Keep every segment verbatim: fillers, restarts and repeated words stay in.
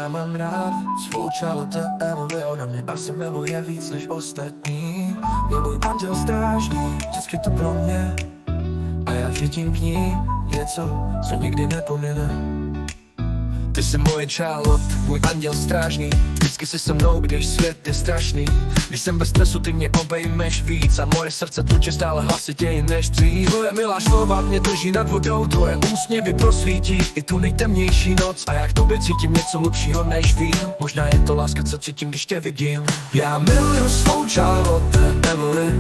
já mám rád svou Charlotte Emily, ona mě asi miluje víc než ostatní. Je můj anděl strážný, vždycky to pro mě, a já cítím k ní něco, co nikdy nepomine. Ty jsi moje Charlotte, můj anděl strážný, vždycky jsi se mnou, když svět je strašný. Když jsem bez stresu, ty mě obejmeš víc a moje srdce tluče stále hlasitěji než dřív. Tvoje milá slova mě drží nad vodou, tvoje úsměvy prosvítí i tu nejtemnější noc. A já k tobě cítím něco lepšího než vín, možná je to láska, co cítím, když tě vidím. Já miluju svou Charlotte Emily,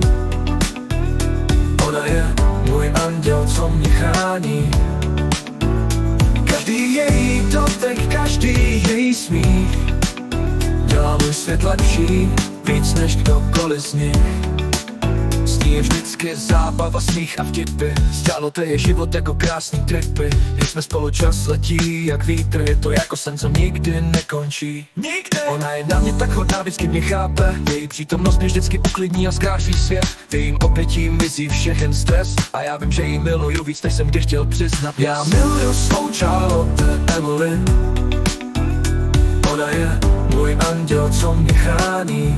ona je můj anděl, co mě chrání. Každý její dotek, každý její smích dělá můj svět lepší, víc než kdokoliv z nich. S ní je vždycky zábava, smích a vtipy. S Charlotte je život jako krásný tripy. Když jsme spolu, čas letí jak vítr, je to jako sen, co nikdy nekončí. Nikdy! Ona je na mě tak hodná, vždycky mě chápe. Její přítomnost mě vždycky uklidní a zkráší svět. V jejím obětí mizí všechen stres a já vím, že ji miluju víc, než jsem kdy chtěl přiznat. Já miluju svou Charlotte Emily, ona je můj anděl, co mě chrání.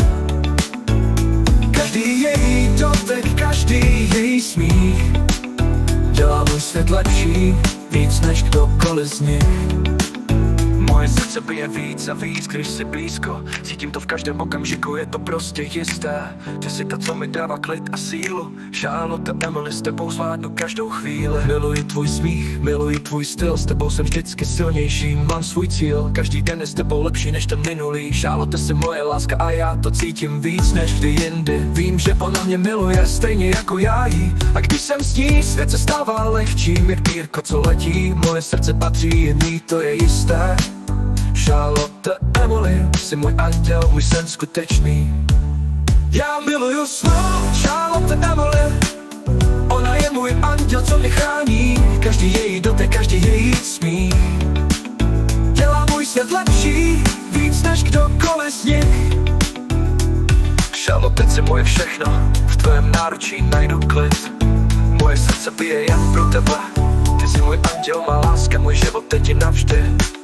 Každý její dotek, každý její smích dělá můj svět lepší, víc než kdokoliv z nich. Moje srdce bije víc a víc, když jsi blízko. Cítím to v každém okamžiku, je to prostě jisté. Ty jsi ta, co mi dává klid a sílu. Charlotte Emily, s tebou zvládnu každou chvíli. Miluji tvůj smích, miluji tvůj styl, s tebou jsem vždycky silnější, mám svůj cíl. Každý den je s tebou lepší než ten minulý. Charlotte, jsi moje láska a já to cítím víc než kdy jindy. Vím, že ona mě miluje stejně jako já jí. A když jsem s ní, svět se stává lehčím, jak pírko, co letí. Moje srdce patří jen jí, to je jisté. Charlotte Emily, jsi můj anděl, můj sen skutečný. Já miluju svou Charlotte Emily, ona je můj anděl, co mě chrání. Každý její dotek, každý její smích dělá můj svět lepší, víc než kdokoliv z nich. Charlotte, jsi moje všechno, v tvém náručí najdu klid. Moje srdce bije jen pro tebe, ty jsi můj anděl, má láska, můj život teď je navždy.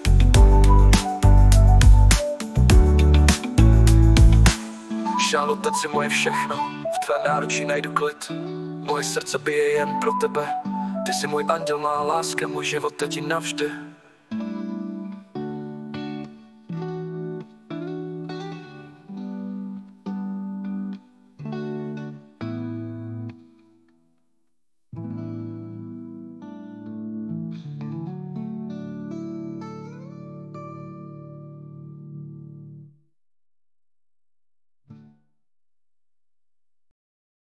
Charlotte, jsi moje všechno, v tvé náručí najdu klid. Moje srdce bije jen pro tebe, ty jsi můj anděl, má láska, můj život teď je navždy.